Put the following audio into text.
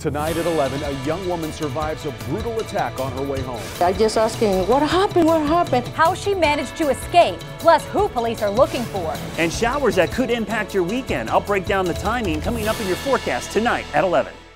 Tonight at 11, a young woman survives a brutal attack on her way home. I just asking, what happened? What happened? How she managed to escape, plus who police are looking for. And showers that could impact your weekend. I'll break down the timing coming up in your forecast tonight at 11.